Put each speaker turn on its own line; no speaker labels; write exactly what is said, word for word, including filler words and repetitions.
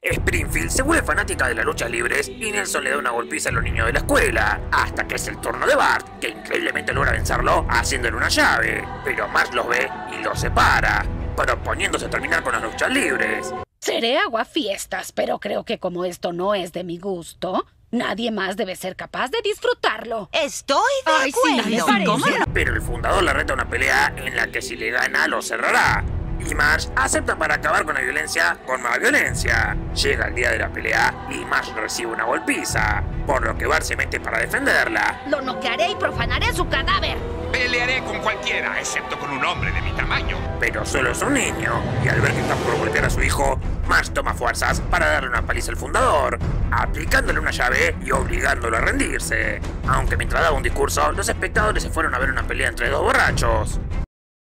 Springfield se vuelve fanática de las luchas libres y Nelson le da una golpiza a los niños de la escuela, hasta que es el turno de Bart, que increíblemente logra vencerlo haciéndole una llave, pero Marge los ve y los separa, proponiéndose terminar con las luchas libres.
Seré aguafiestas, pero creo que como esto no es de mi gusto, nadie más debe ser capaz de disfrutarlo.
Estoy de
Ay, sí,
acuerdo.
me parece.
Pero el fundador le reta una pelea en la que si le gana lo cerrará. Y Marge acepta para acabar con la violencia con más violencia. Llega el día de la pelea y Marge recibe una golpiza, por lo que Bart se mete para defenderla.
Lo noquearé y profanaré su cadáver.
Pelearé con cualquiera, excepto con un hombre de mi tamaño.
Pero solo es un niño, y al ver que está por golpear a su hijo, Marge toma fuerzas para darle una paliza al fundador, aplicándole una llave y obligándolo a rendirse. Aunque mientras daba un discurso, los espectadores se fueron a ver una pelea entre dos borrachos.